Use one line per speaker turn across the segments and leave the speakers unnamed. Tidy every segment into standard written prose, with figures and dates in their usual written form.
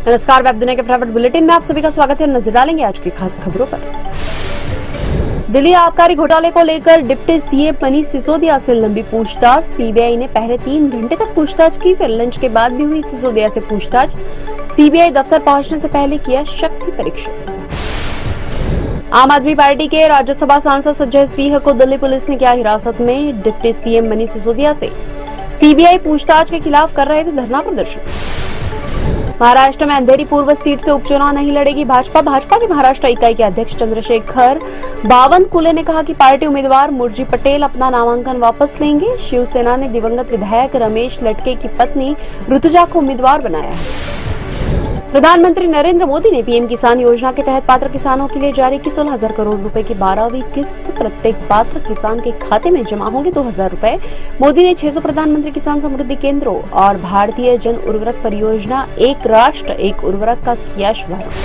नमस्कार, वेब दुनिया के फटाफट बुलेटिन में आप सभी का स्वागत है। नजर डालेंगे आज की खास खबरों पर। दिल्ली आबकारी घोटाले को लेकर डिप्टी सीएम मनीष सिसोदिया से लंबी पूछताछ। सीबीआई ने पहले 3 घंटे तक पूछताछ की, फिर लंच के बाद भी हुई सिसोदिया से पूछताछ। सीबीआई दफ्तर पहुंचने से पहले किया शक्ति परीक्षण। आम आदमी पार्टी के राज्यसभा सांसद संजय सिंह को दिल्ली पुलिस ने किया हिरासत में। डिप्टी सीएम मनीष सिसोदिया से सीबीआई पूछताछ के खिलाफ कर रहे थे धरना प्रदर्शन। महाराष्ट्र में अंधेरी पूर्व सीट से उपचुनाव नहीं लड़ेगी भाजपा की महाराष्ट्र इकाई के अध्यक्ष चंद्रशेखर बावनकुले ने कहा कि पार्टी उम्मीदवार मुरजी पटेल अपना नामांकन वापस लेंगे। शिवसेना ने दिवंगत विधायक रमेश लटके की पत्नी ऋतुजा को उम्मीदवार बनाया है। प्रधानमंत्री नरेंद्र मोदी ने पीएम किसान योजना के तहत पात्र किसानों के लिए जारी की 16,000 करोड़ रुपए की 12वीं किस्त। प्रत्येक पात्र किसान के खाते में जमा होंगे 2,000 रुपए। मोदी ने 600 प्रधानमंत्री किसान समृद्धि केंद्रों और भारतीय जन उर्वरक परियोजना एक राष्ट्र एक उर्वरक का किया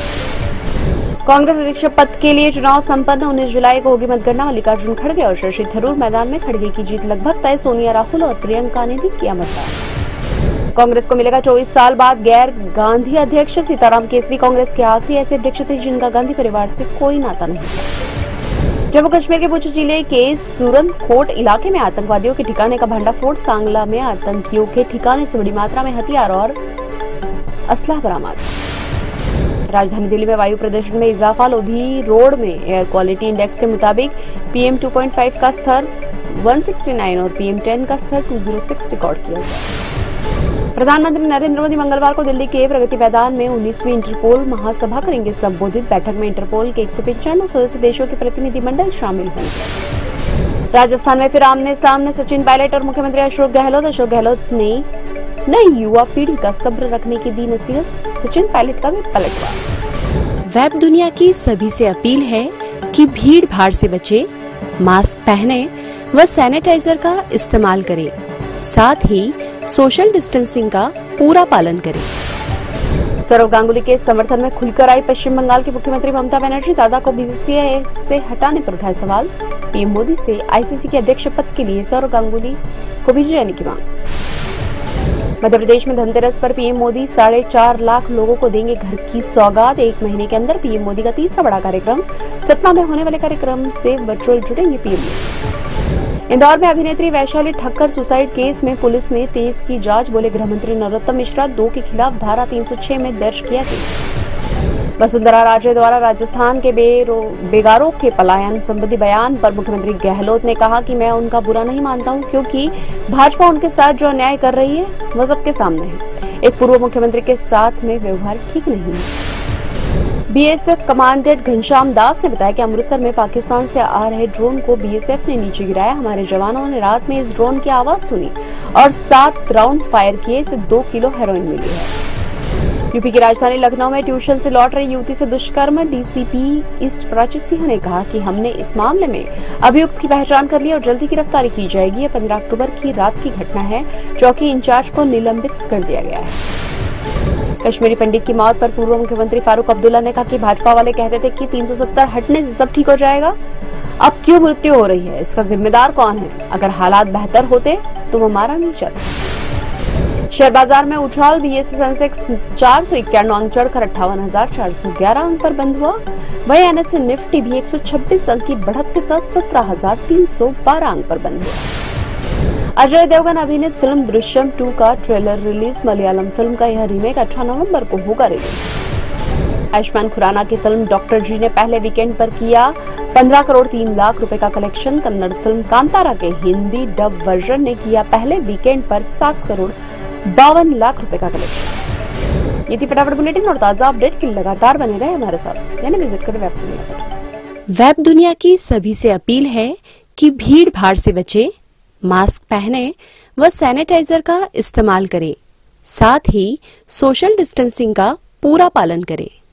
शुभारंभ। कांग्रेस अध्यक्ष पद के लिए चुनाव संपन्न। 19 जुलाई को होगी मतगणना। मल्लिकार्जुन खड़गे और शशि थरूर मैदान में। खड़गे की जीत लगभग तय। सोनिया, राहुल और प्रियंका ने भी किया मतदान। कांग्रेस को मिलेगा 24 साल बाद गैर गांधी अध्यक्ष। सीताराम केसरी कांग्रेस के आखिरी ऐसे अध्यक्ष थे जिनका गांधी परिवार से कोई नाता नहीं था। जम्मू कश्मीर के पुंछ जिले के सुरनकोट इलाके में आतंकवादियों के ठिकाने का भंडाफोड़। सांगला में आतंकियों के ठिकाने से बड़ी मात्रा में हथियार और असलाह बरामद। राजधानी दिल्ली में वायु प्रदूषण में इजाफा। लोधी रोड में एयर क्वालिटी इंडेक्स के मुताबिक PM 2.5 का स्तर 169 और PM 10 का स्तर 206 रिकॉर्ड किया गया। प्रधानमंत्री नरेंद्र मोदी मंगलवार को दिल्ली के प्रगति मैदान में 19वीं इंटरपोल महासभा करेंगे संबोधित। बैठक में इंटरपोल के 195 सदस्य देशों के प्रतिनिधिमंडल शामिल होंगे। राजस्थान में फिर आमने सामने सचिन पायलट और मुख्यमंत्री अशोक गहलोत ने नई युवा पीढ़ी का सब्र रखने की दी नसीहत। सचिन पायलट का भी पलटवार।
वेब दुनिया की सभी से अपील है कि भीड़ भाड़ से बचे, मास्क पहने व सैनिटाइजर का इस्तेमाल करें, साथ ही सोशल डिस्टेंसिंग का पूरा पालन करें।
सौरव गांगुली के समर्थन में खुलकर आई पश्चिम बंगाल की मुख्यमंत्री ममता बनर्जी। दादा को बीसीसीआई से हटाने पर उठाए सवाल। पीएम मोदी से आईसीसी के अध्यक्ष पद के लिए सौरव गांगुली को भेजे जाने की मांग। मध्य प्रदेश में धनतेरस पर पीएम मोदी 4.5 लाख लोगों को देंगे घर की सौगात। 1 महीने के अंदर पीएम मोदी का तीसरा बड़ा कार्यक्रम। सतना में होने वाले कार्यक्रम से वर्चुअल जुड़ेंगे पीएम मोदी। इंदौर में अभिनेत्री वैशाली ठक्कर सुसाइड केस में पुलिस ने तेज की जांच। बोले गृह मंत्री नरोत्तम मिश्रा। 2 के खिलाफ धारा 306 में दर्ज किया केस। वसुंधरा राजे द्वारा राजस्थान के बेगारों के पलायन संबंधी बयान पर मुख्यमंत्री गहलोत ने कहा कि मैं उनका बुरा नहीं मानता हूं, क्योंकि भाजपा उनके साथ जो अन्याय कर रही है वह सबके सामने है। एक पूर्व मुख्यमंत्री के साथ में व्यवहार ठीक नहीं है। बीएसएफ कमांडेंट घनश्याम दास ने बताया कि अमृतसर में पाकिस्तान से आ रहे ड्रोन को बीएसएफ ने नीचे गिराया। हमारे जवानों ने रात में इस ड्रोन की आवाज सुनी और 7 राउंड फायर किए। इसे 2 किलो हेरोइन मिली है। यूपी की राजधानी लखनऊ में ट्यूशन से लौट रही युवती से दुष्कर्म। डीसीपी ईस्ट प्राची सिंह ने कहा कि हमने इस मामले में अभियुक्त की पहचान कर ली और जल्दी गिरफ्तारी की जाएगी। यह 15 अक्टूबर की रात की घटना है। चौकी इंचार्ज को निलंबित कर दिया गया है। कश्मीरी पंडित की मौत पर पूर्व मुख्यमंत्री फारूक अब्दुल्ला ने कहा कि भाजपा वाले कहते थे कि 370 हटने से सब ठीक हो जाएगा। अब क्यों मृत्यु हो रही है, इसका जिम्मेदार कौन है? अगर हालात बेहतर होते तो वो मारा नहीं जाता। शेयर बाजार में उछाल। बीएसई सेंसेक्स 491 अंक चढ़कर 58,411 अंक पर बंद हुआ। वहीं एनएसई निफ्टी भी 126 अंक की बढ़त के साथ 17,312 अंक पर बंद हुआ। अजय देवगन अभिनीत फिल्म दृश्यम 2 का ट्रेलर रिलीज। मलयालम फिल्म का यह रीमेक 18 नवंबर को होगा रिलीज। आयुष्मान खुराना की फिल्म डॉक्टर जी ने पहले वीकेंड पर किया 15 करोड़ 3 लाख रुपए का कलेक्शन। कन्नड़ फिल्म कांतारा के हिंदी डब वर्जन ने किया पहले वीकेंड पर 7 करोड़ 52 लाख रुपए का कलेक्शन। ये थी फटाफट बुलेटिन और ताजा अपडेट के लिए लगातार बने रहे हमारे साथ, यानी विजिट करें वेब दुनिया पर।
वेब दुनिया की सभी से अपील है कि भीड़ भाड़ से बचे, मास्क पहने व सैनिटाइजर का इस्तेमाल करें, साथ ही सोशल डिस्टेंसिंग का पूरा पालन करें।